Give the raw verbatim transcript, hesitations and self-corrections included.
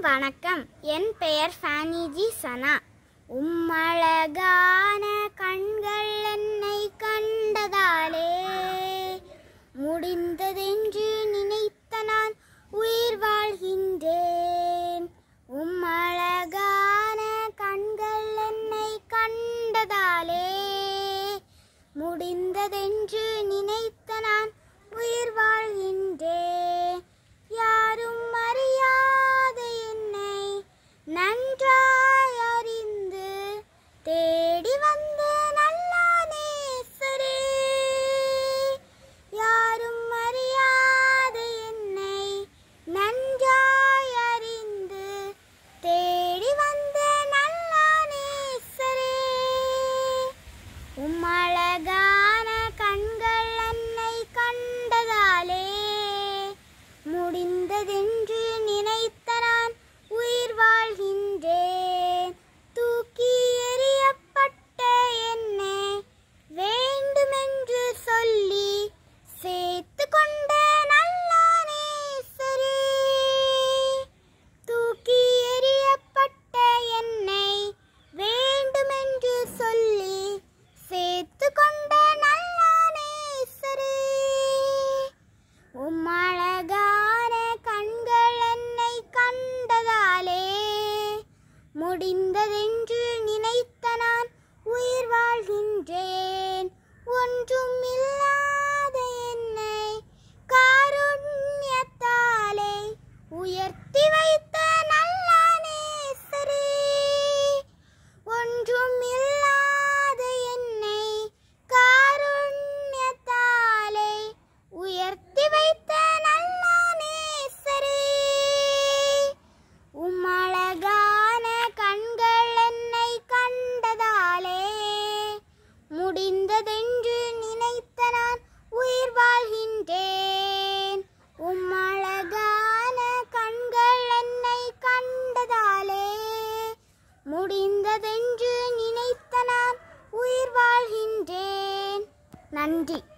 வணக்கம். என் பெயர் ஃபேனிஜி சனா. உம்மழகான கண்கள் என்னை கண்டதாலே முடிந்ததென்று நினைத்த நான் உயிர் வாழ்கின்றேன். உம்மழகான கண்கள் என்னை கண்டதாலே முடிந்ததென்று நினைத்த நான் உயிர் வாழ்கின்றேன். யாரும் அறியாத என்னை நன்றாய் அறிந்து தேடி வந்த நல்ல நேசரே, யாரும் அறியாத என்னை நன்றாய் அறிந்து தேடி வந்த நல்ல நேசரே, உம்மழகான கண்கள் என்னை கண்டதாலே முடிந்ததென்று நினைத்த நான் உயிர் வாழ்கின்றேன். தூக்கி எறியப்பட்ட என்னை வேண்டுமென்று சொல்லி சேர்த்து கொண்ட நல்ல நேசரே, தூக்கி எறியப்பட்ட என்னை வேண்டுமென்று சொல்லி சேர்த்து கொண்ட நல்ல நேசரே, உம்மழகான கண்கள் என்னை கண்டதாலே முடிந்ததென்று நினைத்த நான் உயிர் வாழ்கின்றேன். ஒன்றும் இல்லாத என்னை காருண்யத்தாலே உயர்த்தி வைத்த நல்ல நேசரே, ஒன்றும் இல்லாத என்னை காருண்யத்தாலே உயர்த்தி வைத்த நல்ல நேசரே, உம்மழகான கண்கள் என்னை கண்டதாலே முடிந்ததென்று நினைத்த நான் உயிர் வாழ்கின்றேன். உம்மழகான கண்கள் என்னை கண்டதாலே முடிந்ததென்று நினைத்த நான் உயிர் வாழ்கின்றேன். நன்றி.